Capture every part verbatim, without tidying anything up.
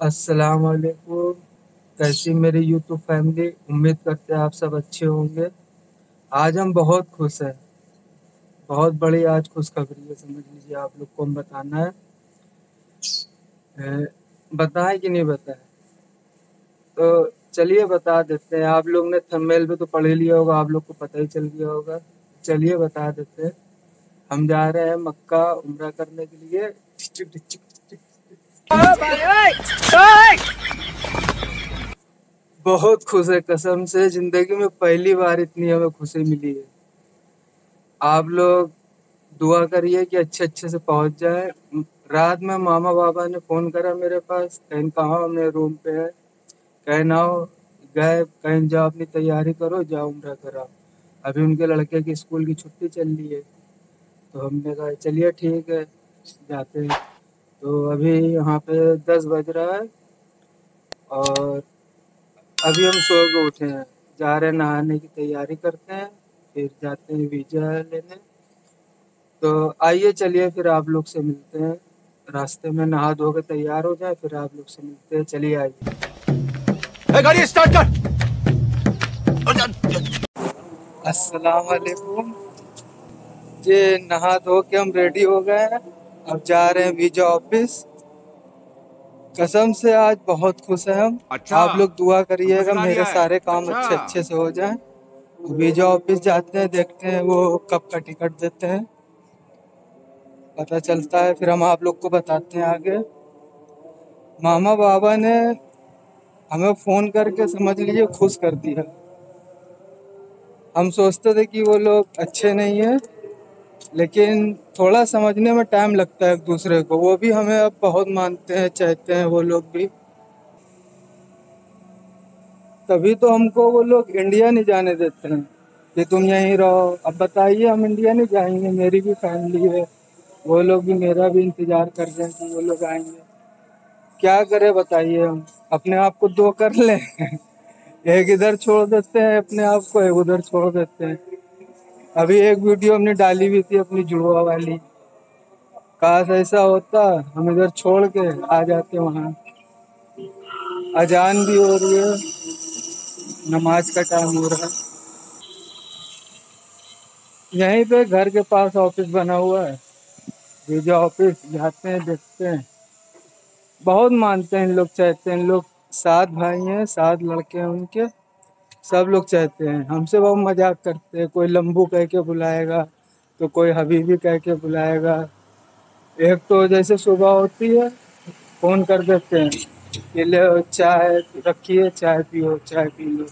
अस्सलाम वालेकुम। कैसी मेरी यूट्यूब फैमिली, उम्मीद करते हैं आप सब अच्छे होंगे। आज हम बहुत खुश हैं। बहुत बड़ी आज खुशखबरी है, समझ लीजिए। आप लोग को हम बताना है। अ, बताएं कि नहीं बताएं? तो चलिए बता देते हैं। आप लोग ने थंबनेल पे तो पढ़ ही लिया होगा, आप लोग को पता ही चल गया होगा। चलिए बता देते हैं। हम जा रहे हैं मक्का उम्रा करने के लिए। बहुत खुश है, कसम से जिंदगी में पहली बार इतनी हमें खुशी मिली है। आप लोग दुआ करिए कि अच्छे अच्छे से पहुंच जाए। रात में मामा बाबा ने फोन करा मेरे पास, कहीं कहाँ हो, मैं रूम पे है। कहीं ना हो गए, कहीं जाओ, अपनी तैयारी करो, जाओ उम्रा कराओ। अभी उनके लड़के की स्कूल की छुट्टी चल रही है, तो हमने कहा चलिए ठीक है, जाते हैं। तो अभी यहाँ पे दस बज रहा है और अभी हम सो के उठे हैं। जा रहे हैं, नहाने की तैयारी करते हैं, फिर जाते हैं वीजा लेने। तो आइए चलिए फिर आप लोग से मिलते हैं। रास्ते में नहा धो के तैयार हो जाए, फिर आप लोग से मिलते हैं। चलिए आइए। ए, गाड़ी स्टार्ट कर। अस्सलाम वालेकुम। ये नहा धो के हम रेडी हो गए हैं। अब जा रहे हैं वीजा ऑफिस। कसम से आज बहुत खुश हैं हम। अच्छा, आप लोग दुआ तुमको करिएगा सिखा मेरे दिया है। सारे काम अच्छा, अच्छे अच्छे से हो जाएं। वीजा ऑफिस जाते हैं, देखते हैं वो कब का टिकट देते हैं, पता चलता है, फिर हम आप लोग को बताते हैं आगे। मामा बाबा ने हमें फोन करके समझ लीजिए खुश कर दिया। हम सोचते थे कि वो लोग अच्छे नहीं है, लेकिन थोड़ा समझने में टाइम लगता है एक दूसरे को। वो भी हमें अब बहुत मानते हैं, चाहते हैं वो लोग भी। तभी तो हमको वो लोग इंडिया नहीं जाने देते हैं कि तुम यहीं रहो। अब बताइए, हम इंडिया नहीं जाएंगे, मेरी भी फैमिली है। वो लोग भी, मेरा भी इंतजार कर रहे हैं कि वो लोग आएंगे। क्या करें बताइए, हम अपने आप को दो कर लें। एक इधर छोड़ देते हैं अपने आप को, एक उधर छोड़ देते हैं। अभी एक वीडियो हमने डाली हुई थी अपनी जुड़वा वाली। काश ऐसा होता, हम इधर छोड़ के आ जाते वहाँ। अजान भी हो रही है, नमाज का टाइम हो रहा है। यहीं पे घर के पास ऑफिस बना हुआ है, वीजा ऑफिस। जाते हैं, देखते हैं। बहुत मानते हैं इन लोग, चाहते हैं इन लोग। सात भाई हैं, सात लड़के हैं उनके। सब लोग चाहते हैं, हमसे बहुत मजाक करते हैं। कोई लंबू कह के बुलाएगा, तो कोई हबीबी कह के बुलाएगा। एक तो जैसे सुबह होती है, फोन कर देते हैं कि ले चाय रखिए, चाय पियो, चाय पी लो।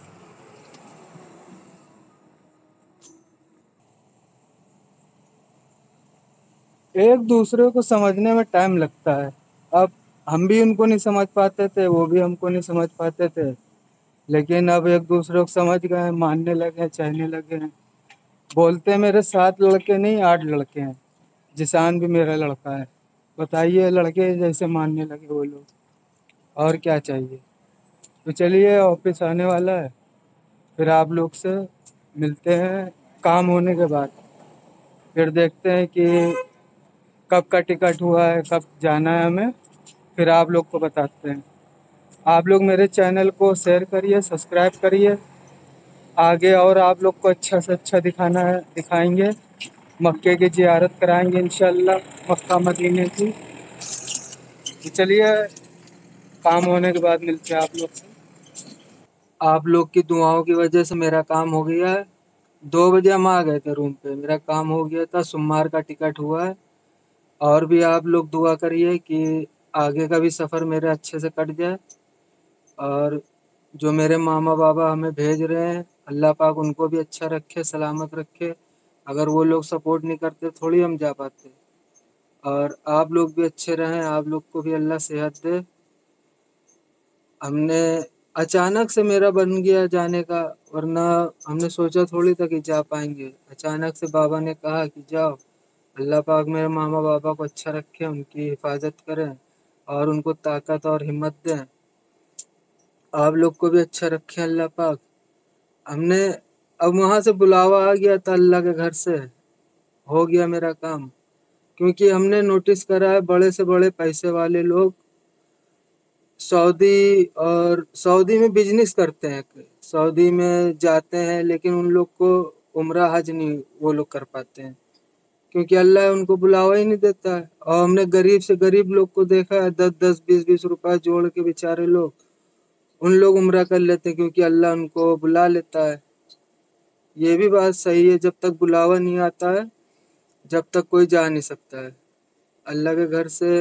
एक दूसरे को समझने में टाइम लगता है। अब हम भी उनको नहीं समझ पाते थे, वो भी हमको नहीं समझ पाते थे, लेकिन अब एक दूसरे को समझ गए हैं, मानने लगे हैं, चाहने लगे हैं। बोलते हैं मेरे सात लड़के नहीं, आठ लड़के हैं। जिसान भी मेरा लड़का है। बताइए, लड़के जैसे मानने लगे वो लोग। और क्या चाहिए। तो चलिए, ऑफिस आने वाला है, फिर आप लोग से मिलते हैं काम होने के बाद। फिर देखते हैं कि कब का टिकट हुआ है, कब जाना है हमें। फिर आप लोग को बताते हैं। आप लोग मेरे चैनल को शेयर करिए, सब्सक्राइब करिए। आगे और आप लोग को अच्छा से अच्छा दिखाना है, दिखाएंगे। मक्के की ज़ियारत कराएंगे इंशाल्लाह, मक्का मदीने की। तो चलिए, काम होने के बाद मिलते हैं आप लोग से। आप लोग की दुआओं की वजह से मेरा काम हो गया है। दो बजे हम आ गए थे रूम पे, मेरा काम हो गया था, सोमवार का टिकट हुआ है। और भी आप लोग दुआ करिए कि आगे का भी सफ़र मेरा अच्छे से कट जाए। और जो मेरे मामा बाबा हमें भेज रहे हैं, अल्लाह पाक उनको भी अच्छा रखे, सलामत रखे। अगर वो लोग सपोर्ट नहीं करते, थोड़ी हम जा पाते। और आप लोग भी अच्छे रहें, आप लोग को भी अल्लाह सेहत दे। हमने अचानक से मेरा बन गया जाने का, वरना हमने सोचा थोड़ी था कि जा पाएंगे। अचानक से बाबा ने कहा कि जाओ। अल्लाह पाक मेरे मामा बाबा को अच्छा रखे, उनकी हिफाजत करें और उनको ताकत और हिम्मत दें। आप लोग को भी अच्छा रखे अल्लाह पाक। हमने अब वहाँ से बुलावा आ गया था अल्लाह के घर से, हो गया मेरा काम। क्योंकि हमने नोटिस करा है, बड़े से बड़े पैसे वाले लोग सऊदी और सऊदी में बिजनेस करते हैं। सऊदी में जाते हैं लेकिन उन लोग को उम्रा हज नहीं वो लोग कर पाते हैं, क्योंकि अल्लाह उनको बुलावा ही नहीं देता है। और हमने गरीब से गरीब लोग को देखा है, दस दस बीस बीस रुपए जोड़ के बेचारे लोग उन लोग उम्रा कर लेते हैं, क्योंकि अल्लाह उनको बुला लेता है। ये भी बात सही है, जब तक बुलावा नहीं आता है जब तक कोई जा नहीं सकता है अल्लाह के घर से।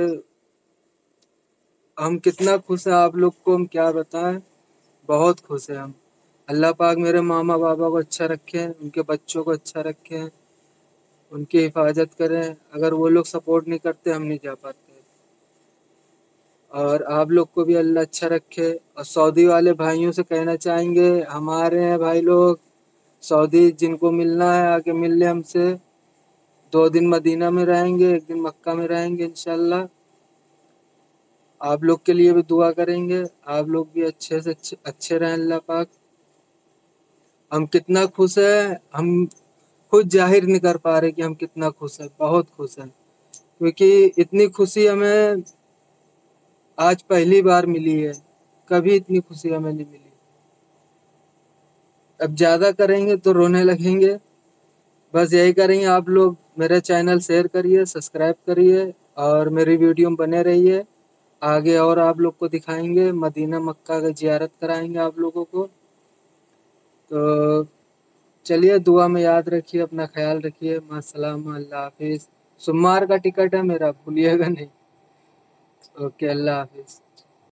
हम कितना खुश हैं, आप लोग को हम क्या बताएं, बहुत खुश हैं हम। अल्लाह पाक मेरे मामा बाबा को अच्छा रखे, उनके बच्चों को अच्छा रखे, उनकी हिफाजत करें। अगर वो लोग सपोर्ट नहीं करते हम नहीं जा पाते। और आप लोग को भी अल्लाह अच्छा रखे। और सऊदी वाले भाइयों से कहना चाहेंगे, हमारे हैं भाई लोग सऊदी, जिनको मिलना है आके मिल ले हमसे। दो दिन मदीना में रहेंगे, एक दिन मक्का में रहेंगे इंशाल्लाह। आप लोग के लिए भी दुआ करेंगे, आप लोग भी अच्छे से अच्छे, अच्छे रहें अल्लाह पाक। हम कितना खुश हैं, हम खुद जाहिर नहीं कर पा रहे कि हम कितना खुश हैं, बहुत खुश हैं। क्योंकि इतनी खुशी हमें आज पहली बार मिली है, कभी इतनी खुशी हमें नहीं मिली। अब ज़्यादा करेंगे तो रोने लगेंगे। बस यही करेंगे, आप लोग मेरा चैनल शेयर करिए, सब्सक्राइब करिए और मेरी वीडियो में बने रहिए। आगे और आप लोग को दिखाएंगे, मदीना मक्का का ज़ियारत कराएंगे आप लोगों को। तो चलिए, दुआ में याद रखिए, अपना ख्याल रखिए। मास्सलाम, अल्लाह हाफिज़। सोमवार का टिकट है मेरा, भूलिएगा नहीं। ओके, अल्लाह हाफिज़।